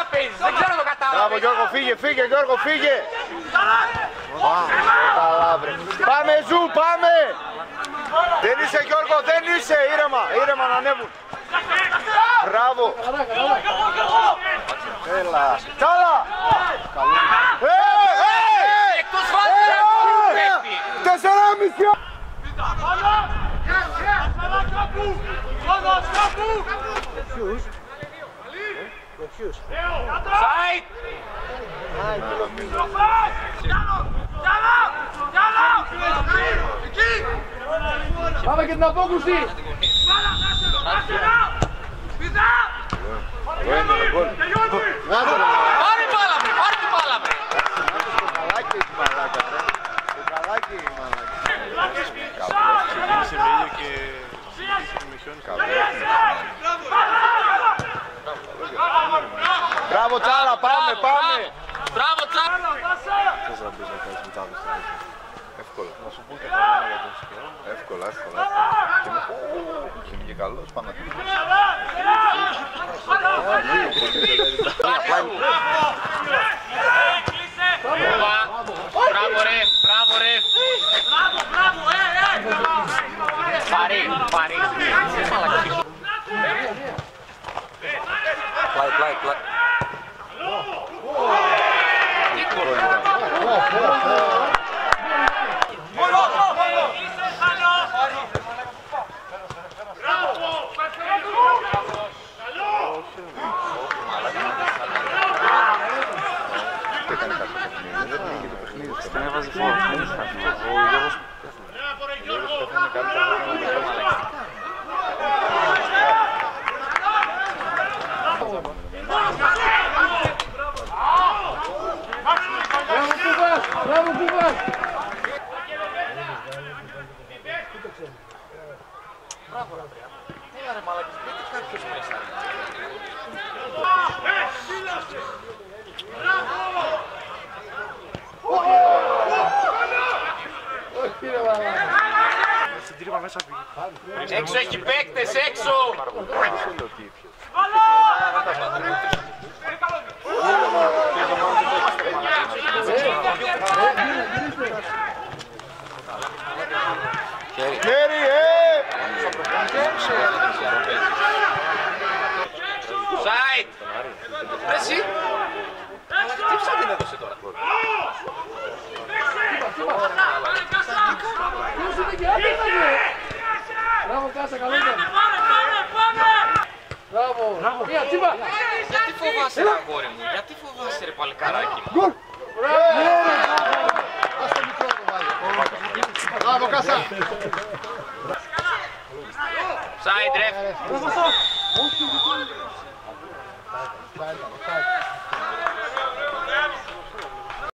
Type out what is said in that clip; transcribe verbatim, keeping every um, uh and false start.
παίζεις, δεν ξέρω το κατάλαβα. Μπράβο Γιώργο, φύγε, φύγε Γιώργο, φύγε. Καλά βρε. Πάμε Ζου, πάμε. Δεν είσαι Γιώργο, δεν είσαι. Ήρεμα, ήρεμα να ανέβουν. Μπράβο. Έλα. Τσάλα. Εκτός φάσης. Τεσσερά μισή. Σάιτ! Πάμε και την απόκρουση! Πάρε μπάλα με, πάρε την μπάλα με! Καλάκι η μαλάκα, ρε. Καλάκι η μαλάκα. Ξεκίνησε με ήλιο και με χιόνι. Μπράβο Τσάλα, πάμε, πάμε. Μπράβο Τσάλα! Θες να μπεις να κάνεις μετάβαση. Εύκολα. Να σου πω και καλά για τον καιρό. Εύκολα, εύκολα. Και είναι και καλός πάνω. Μπράβο ρε, μπράβο ρε! Πάρε, πάρε! Πλάι, πλάι, πλάι. Δεν έβαζε φόρο, δεν είχε αυτό. Ο Γιώργος πέθανε καλύτερα. Μπράβο Κούβας! Μπράβο Κούβας! Μπράβο ρε Ανδρέα. Έλα ρε μαλάκες, γιατί κάποιος μέσα. Όχι ρε μαλάκα! Στην τρύπα μέσα πήγε. Έξω έχει παίκτες, έξω! Χέρι, ε! Σάιτ! Εσύ! Τι ψάχνει έδωσε τώρα? Ποιος είναι και άντρας! Μπράβο Κάσα, καλό ήταν! Μπράβο! Μία τσίπα! Γιατί φοβάσαι ρε αγόρι μου, γιατί φοβάσαι ρε παλικαράκι μου? Γκολ! Μπράβο Κάσα! Σάιτ ρε!